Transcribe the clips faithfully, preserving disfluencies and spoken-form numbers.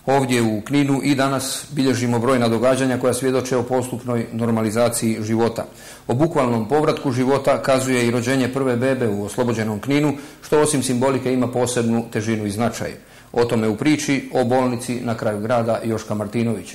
Ovdje u Kninu i danas bilježimo brojna događanja koja svjedoče o postupnoj normalizaciji života. O bukvalnom povratku života kazuje i rođenje prve bebe u oslobođenom Kninu, što osim simbolike ima posebnu težinu i značaj. O tome u priči o bolnici na kraju grada Joška Martinovića.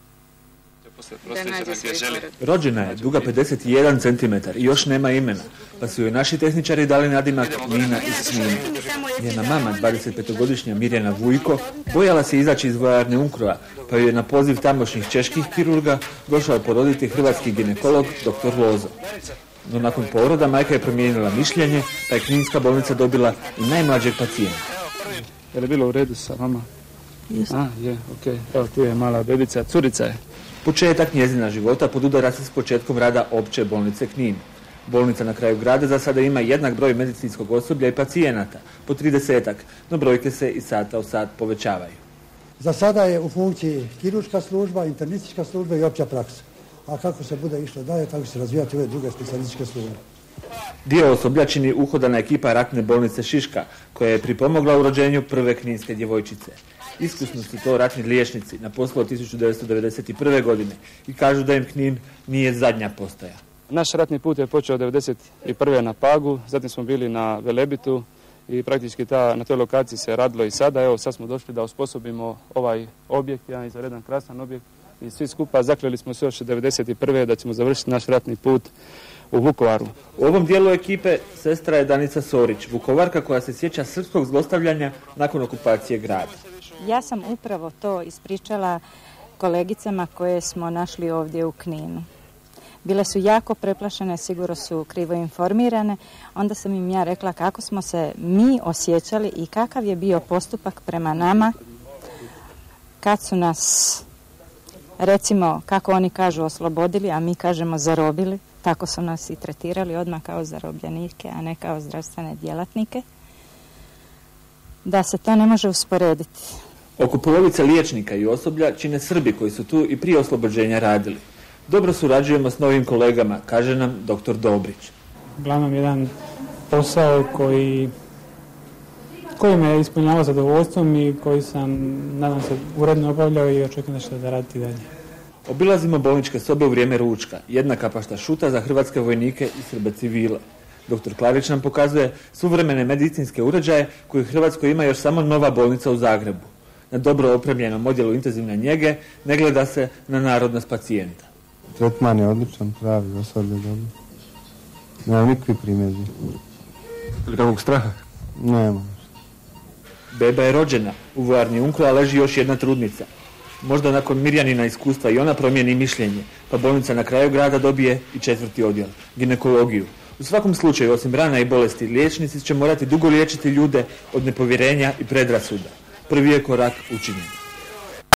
Rođena je duga pedeset jedan centimetar i još nema imena, pa su joj naši tehničari dali nadimak Nina iz Knina. Njena mama, dvadesetpetogodišnja Mirjana Vujko, bojala se izaći iz vojarne Unkroa, pa joj je na poziv tamošnjih čeških kirurga došao poroditi hrvatski ginekolog doktor Lozo. No nakon poroda majka je promijenila mišljenje, pa je kninska bolnica dobila i najmlađeg pacijenta. Je li bilo u redu sa mama? A, je, okej. Evo tu je mala bebica, curica je. Početak njezina života podudara se s početkom rada opće bolnice Knin. Bolnica na kraju grada za sada ima jednak broj medicinskog osoblja i pacijenata, po tridesetak, no brojke se iz sata u sat povećavaju. Za sada je u funkciji kirurška služba, internistička služba i opća praksa. A kako se bude išlo dalje, tako se razvijati ove druge specijalističke službe. Dio osoblja čini uhodana ekipa ratne bolnice Šiška, koja je pripomogla u rođenju prve kninske djevojčice. Iskusni su to ratni liječnici na poslu od tisuću devetsto devedeset prve. godine i kažu da im Knin nije zadnja postaja. Naš ratni put je počeo devedeset prve. na Pagu, zatim smo bili na Velebitu i praktički ta, na toj lokaciji se radilo i sada. Evo sad smo došli da osposobimo ovaj objekt, jedan izvanredan krasan objekt i svi skupa zakleli smo se još devedeset prve. da ćemo završiti naš ratni put u Vukovaru. U ovom dijelu ekipe sestra je Danica Sorić, Vukovarka koja se sjeća srpskog zlostavljanja nakon okupacije grada. Ja sam upravo to ispričala kolegicama koje smo našli ovdje u Kninu. Bile su jako preplašene, sigurno su krivo informirane. Onda sam im ja rekla kako smo se mi osjećali i kakav je bio postupak prema nama kad su nas, recimo, kako oni kažu, oslobodili, a mi kažemo zarobili. Tako su nas i tretirali odmah kao zarobljenike, a ne kao zdravstvene djelatnike. Da se to ne može usporediti. Oko polovice liječnika i osoblja čine Srbi koji su tu i prije oslobođenja radili. Dobro surađujemo s novim kolegama, kaže nam doktor Dobrić. Uglavnom jedan posao koji, koji me ispunjava zadovoljstvom i koji sam, nadam se, uredno obavljao i očekujem da ćete da raditi dalje. Obilazimo bolničke sobe u vrijeme ručka, jednaka pašta šuta za hrvatske vojnike i Srbe civile. Doktor Klarić nam pokazuje suvremene medicinske uređaje koje u Hrvatskoj ima još samo nova bolnica u Zagrebu. Na dobro opremljenom odjelu intenzivne njege ne gleda se na narodnost pacijenta. Tretman je odličan, pravi, osoblje dobro. Nema nikakvih primjedbi. Ili kakvog straha? Nema. Beba je rođena, u vojarni Unkroa leži još jedna trudnica. Možda nakon Mirjanina iskustva i ona promijeni mišljenje, pa bolnica na kraju grada dobije i četvrti odjel, ginekologiju. U svakom slučaju, osim rana i bolesti, liječnici će morati dugo liječiti ljude od nepovjerenja i predrasuda. Prvi je korak učinjen.